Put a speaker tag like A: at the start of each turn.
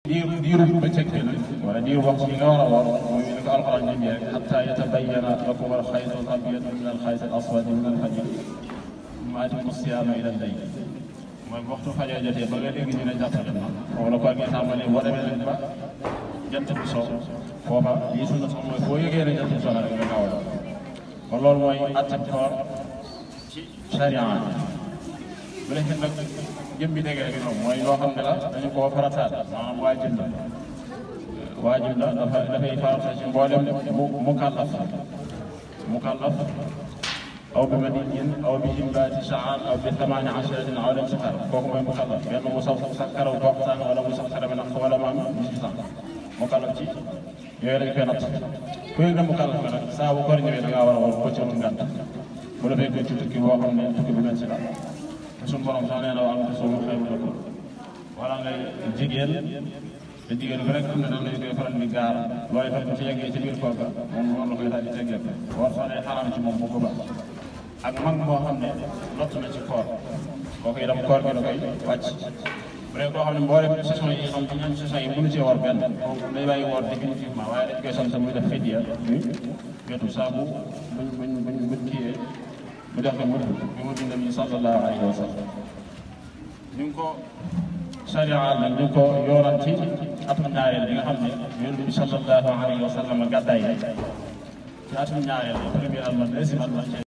A: diiru bëccëg bi nag wala diiru waxtu bi nga war a woor mooy li ko alxuraan jëndee rek xataa yatabayyana lakum al-xaytu al-abyadu min al-xayti al-aswadi min al-fajr summa atimmu siyaama ila al-layl mooy waxtu fajar jotee ba nga dégg ñu ne jant jot na foofu la koor gi tàmbalee boo demee nag ba jant bi so foofa lii sunna sax mooy boo yëgee ne jant bi so na rek nga gaaw a kon loolu mooy àtte koor ci sharia bu nekkee nag jëm bi dégg rek ñoom mooy loo xam ne la dañu koo farataal maanaam waajib la dafay farata ci mboolem mukallaf aw bi maniyyin aw bi imbaati sha'ar aw bi 18 aw lam saxar kooku mooy mukallaf benn mu sax karaw waxtaan wala mu sax karaw naq wala mu am 18 ans mukallaf ci yooyu lañ koy natt ku yëg na mukallaf nga nag saa bu koor ñëwee da ngaa war a war ko ci woon ngànt bu la fekkee ci tukki boo xam ne tukki bu mel si la suñu borom sax nee na wa an tasuumu xayrun lakum wala ngay jigéen te jigéen bi rek am na dañ koy faral di gaar loolu itam bu ci yeggee ci biir koor ga moom la koy daal di teggeel war sax day xaraam ci moom bu ko baax ak mag moo xam ne lott na ci koor kooku itam koor gi la koy wàcc bu dee koo xam ne mboolem saison yi xam ci ñoom saison yi mënu cee war benn kooku day bàyyi woor définitivement waaye dañ koy sant muy def fidiya muy wetu saabu buñ kiyee mu def ko mu dundam yi sallallahu alayhi wa sallam ñu ngi ko sariya nag ñu ngi ko yoonal ci atum ñaareel bi nga xam ne yonent bi sallallahu alayhi wa sallam gàddaay ci atum ñaareel premier at la deuxième at la